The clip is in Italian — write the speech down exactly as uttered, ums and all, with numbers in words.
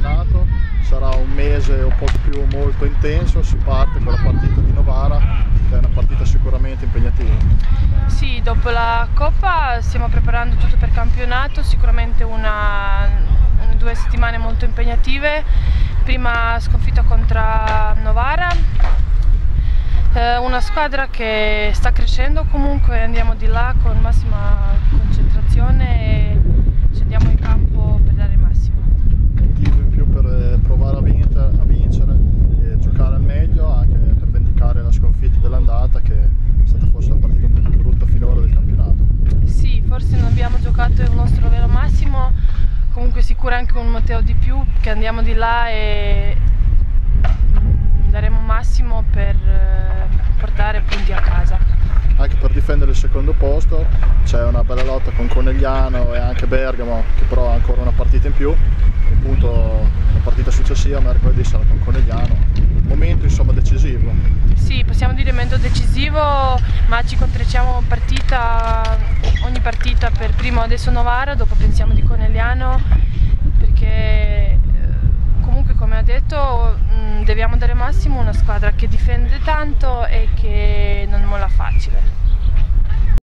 campionato, sarà un mese o poco più molto intenso, si parte con la partita di Novara, che è una partita sicuramente impegnativa. Sì, dopo la Coppa stiamo preparando tutto per campionato, sicuramente una, due settimane molto impegnative, prima sconfitta contro Novara, eh, una squadra che sta crescendo, comunque andiamo di là con massima concentrazione e scendiamo in campo per dare il massimo. Motivo in più per provare a vincere, a vincere e giocare al meglio, anche per vendicare la sconfitta dell'andata, che è stata forse la partita un po' più brutta finora del campionato. Sì, forse non abbiamo giocato il nostro livello massimo, comunque sicuro anche un motivo di più, che andiamo di là e daremo massimo per portare punti a casa. Anche per difendere il secondo posto c'è una bella lotta con Conegliano e anche Bergamo, che però ha ancora una partita in più, e appunto la partita successiva mercoledì sarà con Conegliano, momento insomma decisivo. Sì, possiamo dire momento decisivo, ma ci concentriamo partita, ogni partita per primo adesso Novara, dopo pensiamo di Conegliano, perché comunque come ho detto dobbiamo dare massimo, una squadra che difende tanto e che non molla facile.